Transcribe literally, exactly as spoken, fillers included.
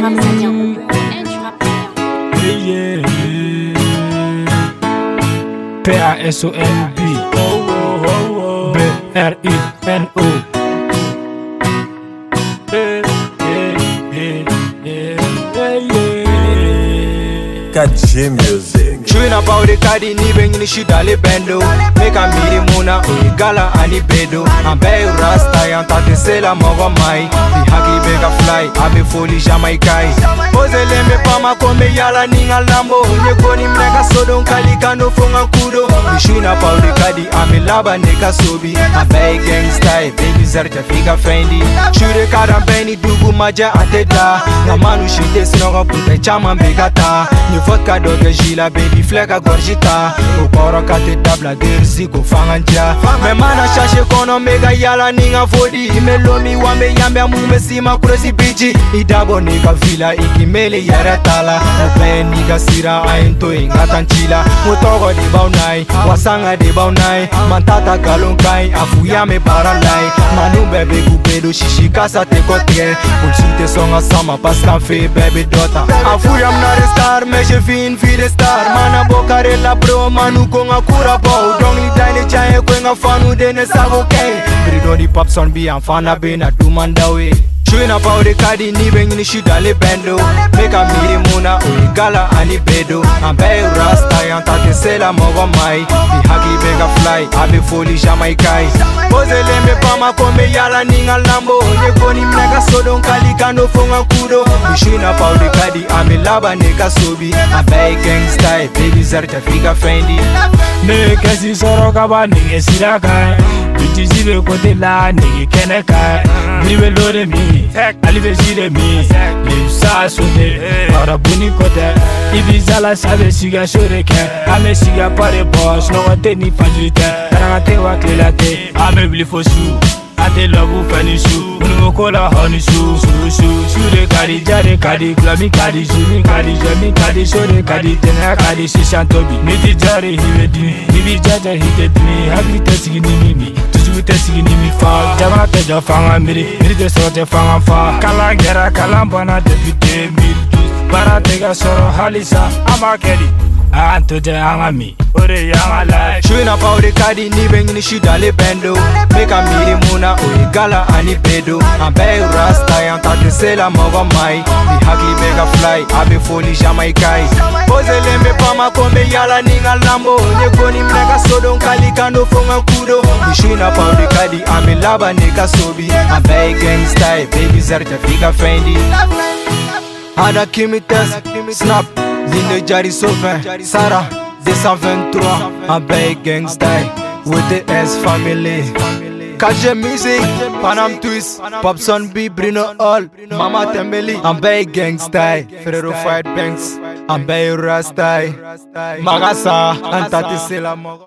P A S O N B B R I N O K G Music. Chewing about the kadi ni beng ni shidale bendo. Make a miri muna gala ani bedo. I'm bay rasta yang tate sela mogo mai. Di hagi bega fly abe foli Jamaikai. Pose lembe pama kome yala ninga lambo. Nye goni mneka sodon kalikano fonga kudo. Ni chewing about the kadi ame laba neka sobi. I'm bay gangsta baby zerta figa fendi. Chure kada beni dugu maja ateda. Na manu shite sinoga puta chama begata. Vodka doge gila baby fleka gorjita. Ukoro kate dabla derzi ko fangancha. Me mana shashe kono mega yala ninga fodi. Imelomi wame yambe amume sima kuresi bichi. Idabo nega vila ikimele yara tala. Ope niga sira aento ingatanchila. Mutogo de baunai, wasanga de baunai. Mantata galonkai, afuyame baralai. Manu bebe kupedo shishi kasa te kotre. Pulsute songa sama paskan fe baby dota. Afuyam na restar me je fin fi de star mana bokare la bro manu konga kura bo dong li dine chae kwenga fanu de ne savo kay brido di pop son bi amfana be na du mandawe chewing about the kadi ni beng ni shidale bendo make a miri muna gala ani bedo I'm bay rasta yang tate sela mogo mai di hagi bega fly abe foli Jamaikai pose lembe pama kome yala ninga lambo nye goni mneka sodon kalikano fonga kudo ni chewing about the kadi ame laba neka sobi I'm bay gangsta baby zerta figa fendi Ne kasi soro kaba nige siraka Biti zibe kote la nige keneka Nibe lore mi, alibe zire mi Lipsa sote, arabuni kote Ibizala sabe siga shoreke Ame siga pare boss, no wate ni fajite Tarangate waklelate, ame blifosu Ate lobu fanisu, unugo kola honisu Su su, sure kadi, jare kadi Klami kadi, zumi kadi, jami kadi Sore kadi, tena kadi, sishantobi Niti jare hiwe dimi, nibi jaja hite dimi Hagli te sigi nimi mi, tujugu te sigi nimi fa Jamana te jo fanga miri, miri te sote fanga fa Kala gera, kala mbana depute mil Bara tega soro halisa, ama kedi Anto je angami, ore yanga life chewing about the kadi ni beng ni shidale bendo make a miri muna gala ani bedo I'm bay rasta yang tate sela mogo mai di hagi bega fly abe foli Jamaikai pose lembe pama kome yala ninga lambo nye goni mneka sodon kalikano fonga kudo ni chewing about the kadi ame laba neka sobi I'm bay gangsta baby zerta figa fendi Ana Kimites Snap Linde Jari Sofin Sarah deux cent vingt-trois I'm bay gangsta with the S family K G Music Panam Twist Popson B Bruno All Mama Tembeli I'm bay gangsta Ferrero Fight Banks I'm bay Rasta Magasa Antati Sela Mogo